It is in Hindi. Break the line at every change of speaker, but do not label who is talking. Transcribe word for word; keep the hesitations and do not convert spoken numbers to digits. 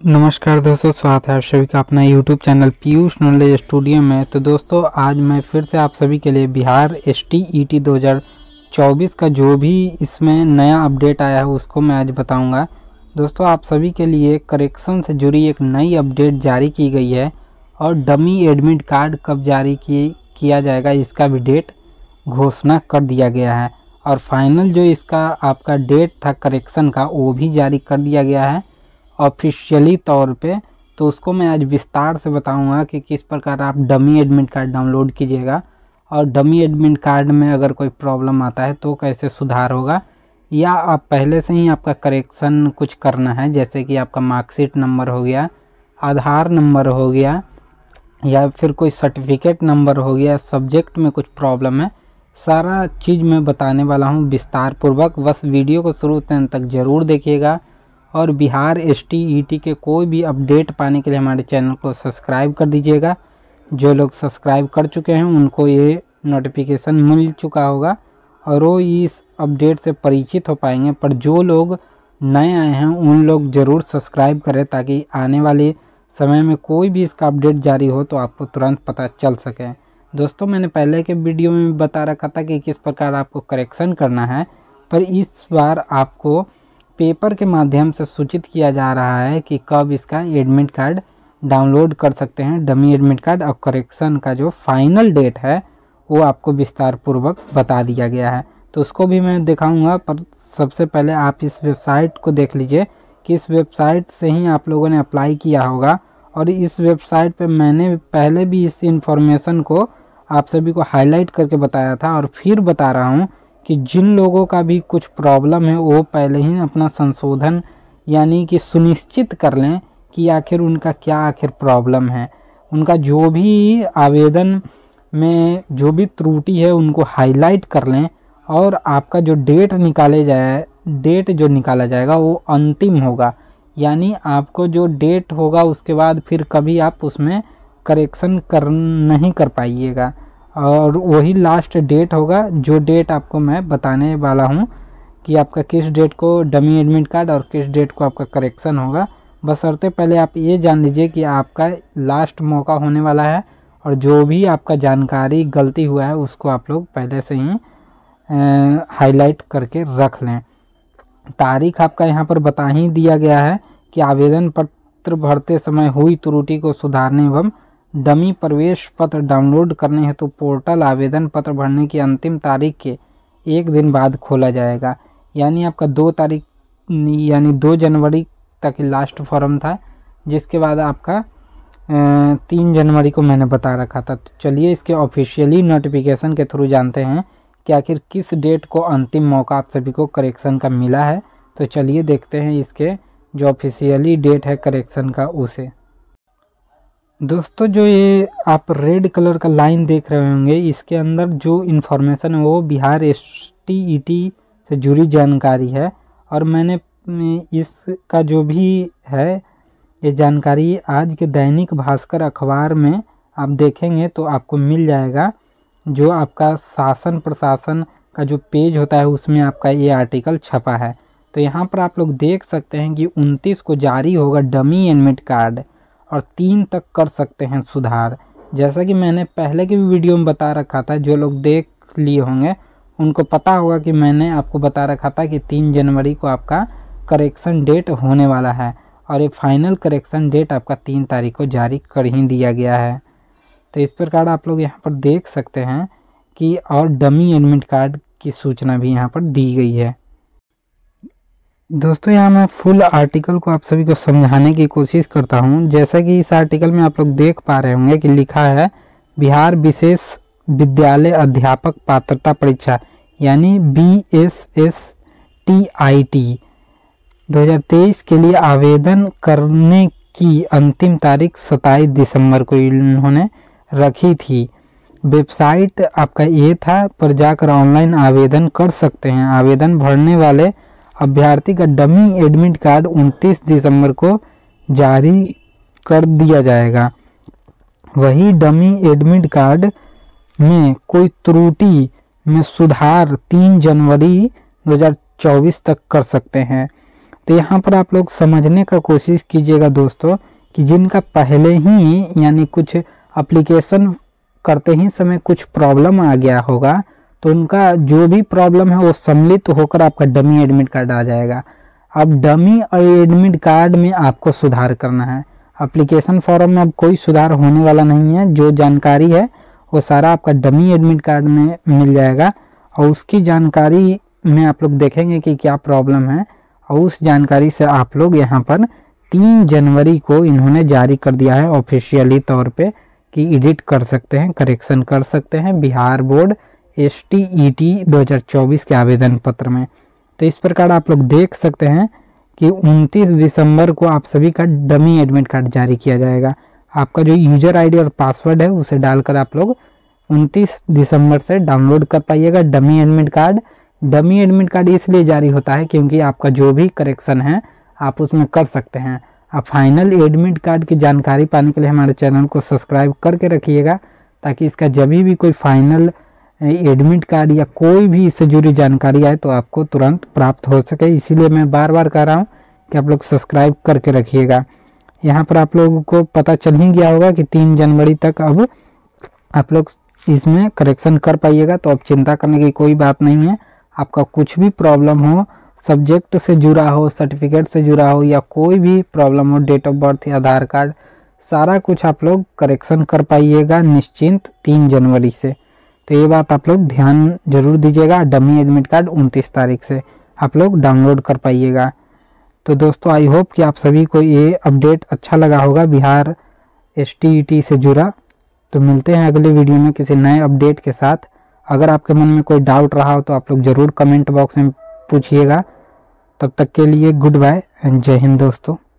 नमस्कार दोस्तों, स्वागत है आप सभी का अपना YouTube channel Piyush knowledge studio में। तो दोस्तों आज मैं फिर से आप सभी के लिए Bihar S T E T दो हज़ार चौबीस का जो भी इसमें नया अपडेट आया है उसको मैं आज बताऊंगा। दोस्तों आप सभी के लिए करेक्शन से जुड़ी एक नई अपडेट जारी की गई है और डमी एडमिट कार्ड कब जारी की किया जाएगा इसका भी डेट घोषणा कर दिया गया है। और फाइनल जो इसका आपका डेट था करेक्शन का वो भी जारी कर दिया गया है ऑफिशियली तौर पे। तो उसको मैं आज विस्तार से बताऊंगा कि किस प्रकार आप डमी एडमिट कार्ड डाउनलोड कीजिएगा और डमी एडमिट कार्ड में अगर कोई प्रॉब्लम आता है तो कैसे सुधार होगा, या आप पहले से ही आपका करेक्शन कुछ करना है जैसे कि आपका मार्कशीट नंबर हो गया, आधार नंबर हो गया, या फिर कोई सर्टिफिकेट नंबर हो गया, सब्जेक्ट में कुछ प्रॉब्लम है, सारा चीज़ मैं बताने वाला हूँ विस्तार पूर्वक। बस वीडियो को शुरू से अंत तक ज़रूर देखिएगा और Bihar S T E T के कोई भी अपडेट पाने के लिए हमारे चैनल को सब्सक्राइब कर दीजिएगा। जो लोग सब्सक्राइब कर चुके हैं उनको ये नोटिफिकेशन मिल चुका होगा और वो इस अपडेट से परिचित हो पाएंगे, पर जो लोग नए आए हैं उन लोग ज़रूर सब्सक्राइब करें ताकि आने वाले समय में कोई भी इसका अपडेट जारी हो तो आपको तुरंत पता चल सके। दोस्तों मैंने पहले के वीडियो में बता रखा था कि किस प्रकार आपको करेक्शन करना है, पर इस बार आपको पेपर के माध्यम से सूचित किया जा रहा है कि कब इसका एडमिट कार्ड डाउनलोड कर सकते हैं, डमी एडमिट कार्ड। और करेक्शन का जो फाइनल डेट है वो आपको विस्तार पूर्वक बता दिया गया है, तो उसको भी मैं दिखाऊंगा। पर सबसे पहले आप इस वेबसाइट को देख लीजिए कि इस वेबसाइट से ही आप लोगों ने अप्लाई किया होगा। और इस वेबसाइट पे मैंने पहले भी इस इंफॉर्मेशन को आप सभी को हाईलाइट करके बताया था और फिर बता रहा हूँ कि जिन लोगों का भी कुछ प्रॉब्लम है वो पहले ही अपना संशोधन यानी कि सुनिश्चित कर लें कि आखिर उनका क्या आखिर प्रॉब्लम है। उनका जो भी आवेदन में जो भी त्रुटि है उनको हाईलाइट कर लें और आपका जो डेट निकाले जाए डेट जो निकाला जाएगा वो अंतिम होगा, यानी आपको जो डेट होगा उसके बाद फिर कभी आप उसमें करेक्शन कर नहीं कर पाइएगा और वही लास्ट डेट होगा। जो डेट आपको मैं बताने वाला हूँ कि आपका किस डेट को डमी एडमिट कार्ड और किस डेट को आपका करेक्शन होगा। बशर्ते पहले आप ये जान लीजिए कि आपका लास्ट मौका होने वाला है और जो भी आपका जानकारी गलती हुआ है उसको आप लोग पहले से ही हाईलाइट करके रख लें। तारीख आपका यहाँ पर बता ही दिया गया है कि आवेदन पत्र भरते समय हुई त्रुटि को सुधारने एवं डमी प्रवेश पत्र डाउनलोड करने हेतु तो पोर्टल आवेदन पत्र भरने की अंतिम तारीख के एक दिन बाद खोला जाएगा। यानी आपका दो तारीख यानी दो जनवरी तक लास्ट फॉर्म था, जिसके बाद आपका तीन जनवरी को मैंने बता रखा था। तो चलिए इसके ऑफिशियली नोटिफिकेशन के थ्रू जानते हैं कि आखिर किस डेट को अंतिम मौका आप सभी को करेक्शन का मिला है। तो चलिए देखते हैं इसके जो ऑफिशियली डेट है करेक्शन का उसे। दोस्तों जो ये आप रेड कलर का लाइन देख रहे होंगे इसके अंदर जो इन्फॉर्मेशन है वो Bihar S T E T से जुड़ी जानकारी है और मैंने इसका जो भी है ये जानकारी आज के दैनिक भास्कर अखबार में आप देखेंगे तो आपको मिल जाएगा। जो आपका शासन प्रशासन का जो पेज होता है उसमें आपका ये आर्टिकल छपा है। तो यहाँ पर आप लोग देख सकते हैं कि उनतीस को जारी होगा डमी एडमिट कार्ड और तीन तक कर सकते हैं सुधार। जैसा कि मैंने पहले के वीडियो में बता रखा था, जो लोग देख लिए होंगे उनको पता होगा कि मैंने आपको बता रखा था कि तीन जनवरी को आपका करेक्शन डेट होने वाला है और ये फाइनल करेक्शन डेट आपका तीन तारीख को जारी कर ही दिया गया है। तो इस प्रकार आप लोग यहाँ पर देख सकते हैं कि और डमी एडमिट कार्ड की सूचना भी यहाँ पर दी गई है। दोस्तों यहाँ मैं फुल आर्टिकल को आप सभी को समझाने की कोशिश करता हूँ। जैसा कि इस आर्टिकल में आप लोग देख पा रहे होंगे कि लिखा है बिहार विशेष विद्यालय अध्यापक पात्रता परीक्षा यानी B S S T I T दो हज़ार तेईस के लिए आवेदन करने की अंतिम तारीख सत्ताईस दिसंबर को इन्होंने रखी थी। वेबसाइट आपका ये था, पर जाकर ऑनलाइन आवेदन कर सकते हैं। आवेदन भरने वाले अभ्यर्थी का डमी एडमिट कार्ड उनतीस दिसंबर को जारी कर दिया जाएगा। वही डमी एडमिट कार्ड में कोई त्रुटि में सुधार तीन जनवरी दो हज़ार चौबीस तक कर सकते हैं। तो यहाँ पर आप लोग समझने का कोशिश कीजिएगा दोस्तों कि जिनका पहले ही यानी कुछ एप्लीकेशन करते ही समय कुछ प्रॉब्लम आ गया होगा तो उनका जो भी प्रॉब्लम है वो सम्मिलित होकर आपका डमी एडमिट कार्ड आ जाएगा। अब डमी एडमिट कार्ड में आपको सुधार करना है। एप्लीकेशन फॉर्म में अब कोई सुधार होने वाला नहीं है। जो जानकारी है वो सारा आपका डमी एडमिट कार्ड में मिल जाएगा और उसकी जानकारी में आप लोग देखेंगे कि क्या प्रॉब्लम है और उस जानकारी से आप लोग यहाँ पर तीन जनवरी को इन्होंने जारी कर दिया है ऑफिशियली तौर पे कि एडिट कर सकते हैं, करेक्शन कर सकते हैं Bihar board S T E T दो हज़ार चौबीस के आवेदन पत्र में। तो इस प्रकार आप लोग देख सकते हैं कि उनतीस दिसंबर को आप सभी का डमी एडमिट कार्ड जारी किया जाएगा। आपका जो यूजर आईडी और पासवर्ड है उसे डालकर आप लोग उनतीस दिसंबर से डाउनलोड कर पाइएगा dummy admit card. Dummy admit card इसलिए जारी होता है क्योंकि आपका जो भी करेक्शन है आप उसमें कर सकते हैं। आप फाइनल एडमिट कार्ड की जानकारी पाने के लिए हमारे चैनल को सब्सक्राइब करके रखिएगा ताकि इसका जब भी कोई फाइनल एडमिट कार्ड या कोई भी इससे जुड़ी जानकारी आए तो आपको तुरंत प्राप्त हो सके। इसीलिए मैं बार बार कह रहा हूँ कि आप लोग सब्सक्राइब करके रखिएगा। यहाँ पर आप लोगों को पता चल ही गया होगा कि तीन जनवरी तक अब आप लोग इसमें करेक्शन कर पाइएगा। तो अब चिंता करने की कोई बात नहीं है। आपका कुछ भी प्रॉब्लम हो, सब्जेक्ट से जुड़ा हो, सर्टिफिकेट से जुड़ा हो या कोई भी प्रॉब्लम हो, डेट ऑफ बर्थ या आधार कार्ड, सारा कुछ आप लोग करेक्शन कर पाइएगा निश्चिंत तीन जनवरी से। तो ये बात आप लोग ध्यान जरूर दीजिएगा। डमी एडमिट कार्ड उनतीस तारीख से आप लोग डाउनलोड कर पाइएगा। तो दोस्तों आई होप कि आप सभी को ये अपडेट अच्छा लगा होगा Bihar S T E T से जुड़ा। तो मिलते हैं अगले वीडियो में किसी नए अपडेट के साथ। अगर आपके मन में कोई डाउट रहा हो तो आप लोग ज़रूर कमेंट बॉक्स में पूछिएगा। तब तक के लिए गुड बाय एंड जय हिंद दोस्तों।